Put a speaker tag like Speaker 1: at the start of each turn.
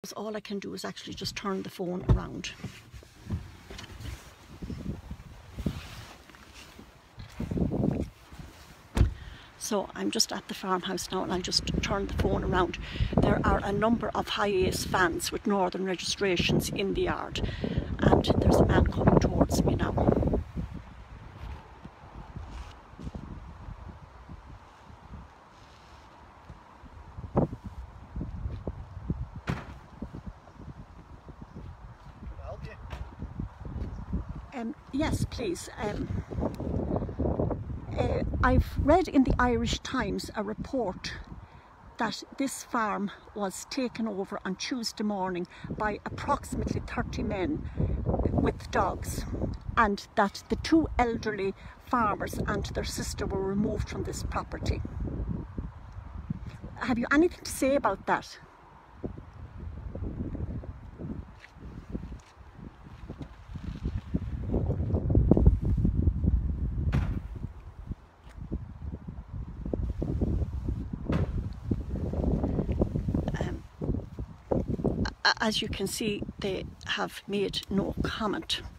Speaker 1: All I can do is actually just turn the phone around. So I'm just at the farmhouse now and I'll just turn the phone around. There are a number of high-ace vans with northern registrations in the yard, and there's a man coming towards me now. Yes, please. I've read in the Irish Times a report that this farm was taken over on Tuesday morning by approximately 30 men with dogs, and that the two elderly farmers and their sister were removed from this property. Have you anything to say about that? As you can see, they have made no comment.